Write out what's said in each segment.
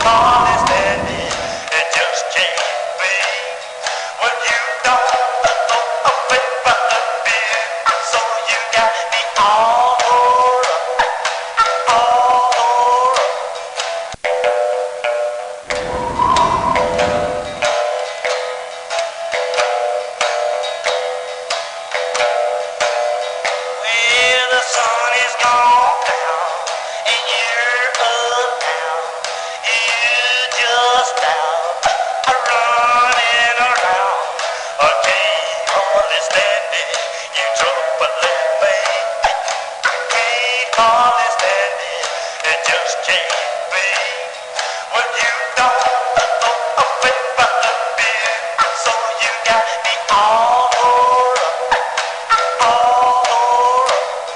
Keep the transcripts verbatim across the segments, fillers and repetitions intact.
hardly stand it. It just can't be. Well, you don't know a bit about the beer, so you got me all over, all over. Well, the sun is gone down, and you're up now. You just out, a running around. I can't hardly stand it. You troubling me. I can't hardly stand it. It just can't be. Well, you don't know a bit about the beer, so you got me all over, all over.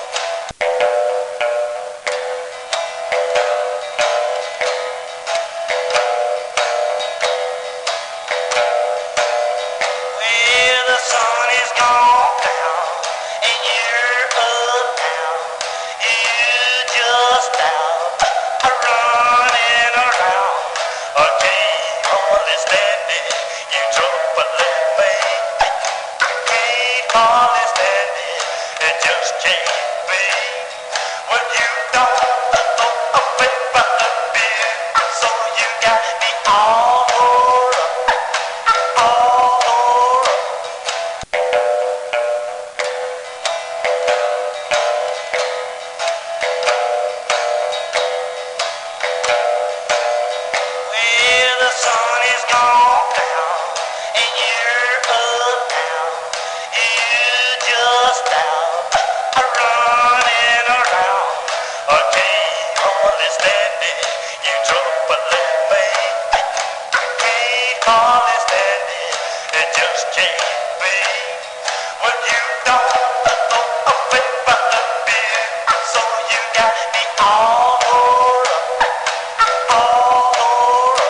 Well, the sun is gone down, and you're up now. You just out, a running around. I can't hardly stand it. You troubling me. I can't hardly stand it. It just can't be. Well, you don't know a bit about the beer, so you got me all over, all over. Well, the sun is gone down, and you're up now. You just out, a running around. I can't hardly stand it. You troubling me. I can't hardly stand it. It just can't be. Well, you don't know a bit about the beer, so you got me all over, all over.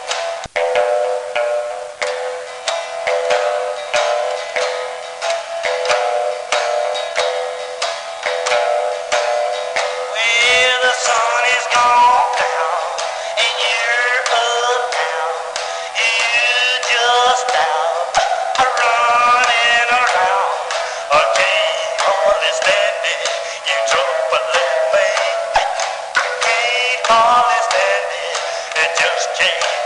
Well, the sun is gone down, and you're up now. You just out, a running around. I can't hardly stand it. You troubling me. I can't hardly stand it. It just can't